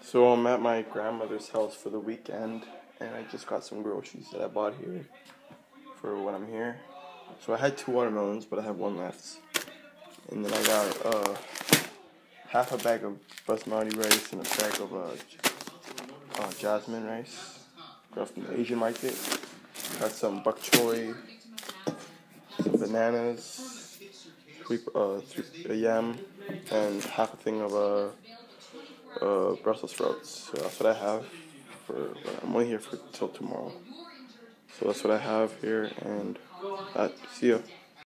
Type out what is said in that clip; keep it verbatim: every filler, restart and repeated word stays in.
So I'm at my grandmother's house for the weekend, and I just got some groceries that I bought here for when I'm here. So I had two watermelons, but I have one left. And then I got uh, half a bag of basmati rice and a bag of uh, uh, jasmine rice. Got from the Asian market. Got some bok choy, some bananas, sweet, uh, sweet uh, yam, and half a thing of uh, uh, Brussels sprouts. So that's what I have for. I'm only here for till tomorrow. So that's what I have here, and uh, see ya.